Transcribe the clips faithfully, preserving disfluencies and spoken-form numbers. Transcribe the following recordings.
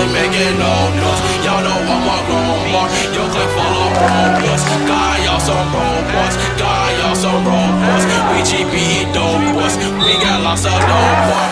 ain't making no noise. Y'all know I'm a grown boy. Your clique full of robots. God, y'all some robots. God, y'all some robots. We G B E dope boys. We got lots of dope boys.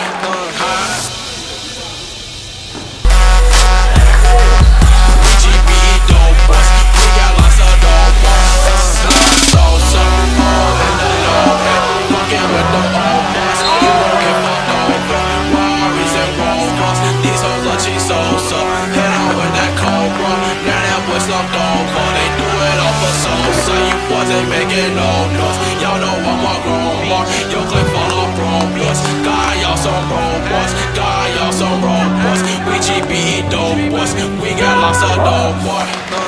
Ain't making no noise. Y'all know I'm a grown boy. Your clique full of robots. God, y'all some robots. God, y'all some robots. We G B E dope boys. We got lots of dope boys.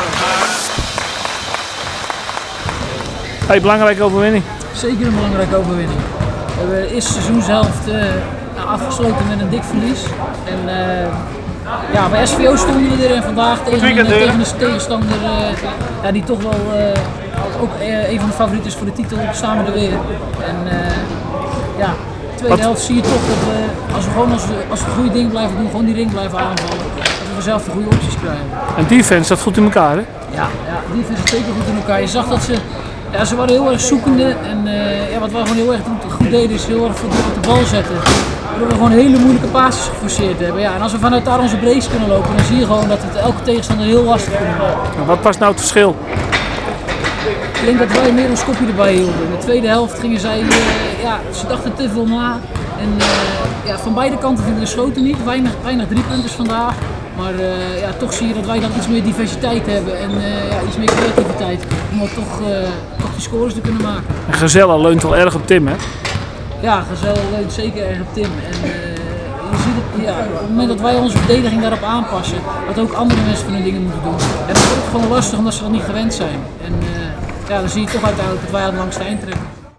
Hey, belangrijke overwinning. Zeker een belangrijke overwinning. We hebben de eerste seizoenshelft uh, afgesloten met een dik verlies. En uh, ja, bij S V O stonden we er en vandaag tegen, een, tegen een tegenstander uh, ja, die toch wel uh, ook uh, een van de favorieten is voor de titel, staan we er weer. En uh, ja, de tweede helft zie je toch dat we, als we gewoon als we, als we goede dingen blijven doen, gewoon die ring blijven aanvallen, dat we zelf de goede opties krijgen. En defense, dat goed in elkaar, hè? Ja, ja, defense is zeker goed in elkaar. Je zag dat ze, ja, ze waren heel erg zoekende en uh, ja, wat we gewoon heel erg goed deden is heel erg voor op de bal zetten. Waardoor we gewoon hele moeilijke passes geforceerd hebben. Ja, en als we vanuit daar onze brace kunnen lopen, dan zie je gewoon dat we het elke tegenstander heel lastig kunnen maken. Wat was nou het verschil? Ik denk dat wij meer een schopje erbij hielden. In de tweede helft gingen zij, uh, ja, ze dachten te veel na. En uh, ja, van beide kanten vinden de schoten niet, weinig, weinig driepunters vandaag. Maar uh, ja, toch zie je dat wij dan iets meer diversiteit hebben en uh, ja, iets meer creativiteit. Om dan toch, uh, toch die scores te kunnen maken. En Gazelle leunt wel erg op Tim, hè? Ja, Gazelle leunt zeker erg op Tim. En, uh, je ziet het, ja, op het moment dat wij onze verdediging daarop aanpassen, dat ook andere mensen van hun dingen moeten doen. En dat is ook gewoon lastig omdat ze dat niet gewend zijn. En uh, ja, dan zie je toch uiteindelijk dat wij aan het langste eind trekken.